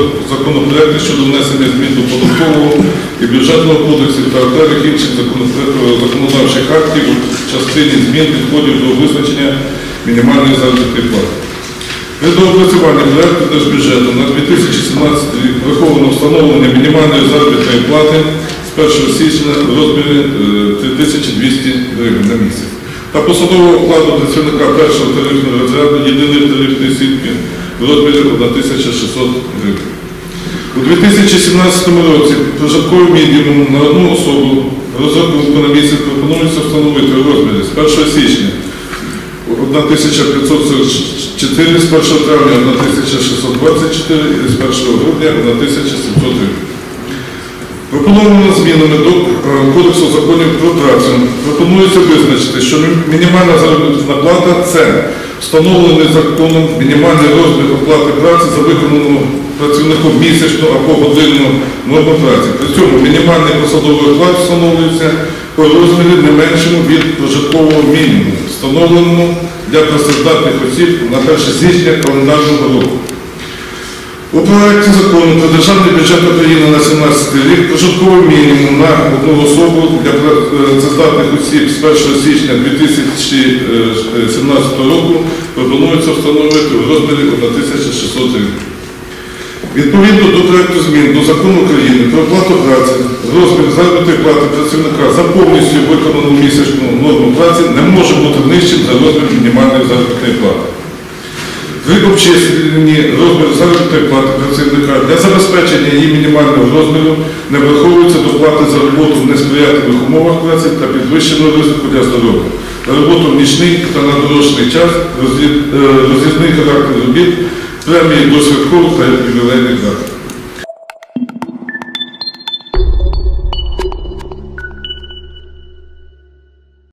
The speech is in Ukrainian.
законопроекти щодо внесення змін до Податкового і Бюджетного кодексів та окремих інших законодавчих актів в частині змін підходів до визначення мінімальної заробітної плати. При доопрацюванні проекту Держбюджету на 2017 рік враховано встановлення мінімальної заробітної плати з 1 січня в розмірі 3200 гривень на місяць та посадового окладу працівника першого тарифного розряду єдиної тарифної сітки в розмірі 1600 гривень. У 2017 році прожитковий мінімум на одну особу розрахунку на місяць пропонується встановити в розмірі з 1 січня 1544, з 1 травня 1624 і з 1 грудня 1700 гривень. Пропонованими змінами до Кодексу законів про працю пропонується визначити, що мінімальна заробітна плата – це встановлений законом мінімальний розмір оплати праці за виконану працівником місячну або годинну норму праці. При цьому мінімальний посадовий оклад встановлюється по розмірі не меншому від прожиткового мінімуму, встановленому для працездатних осіб на 1 січня календарного року. У проєкті закону про Державний бюджет України на 2017 рік прожитковий мінімум на одну особу для працездатних осіб з 1 січня 2017 року пропонується встановити в розмірі 1600 гривень. Відповідно до проєкту змін до Закону України про оплату праці, розмір заробітної плати працівника за повністю виконану місячну норму праці не може бути нижчим за розмір мінімальної заробітної плати. При обчисленні розміру заробітної плати працівника для забезпечення її мінімального розміру не враховується доплати за роботу в несприятливих умовах праці та підвищеного ризику для здоров'я, за роботу в нічний та надворочний час, роз'їзний характер робіт, премії до святкових та ювілейних дат.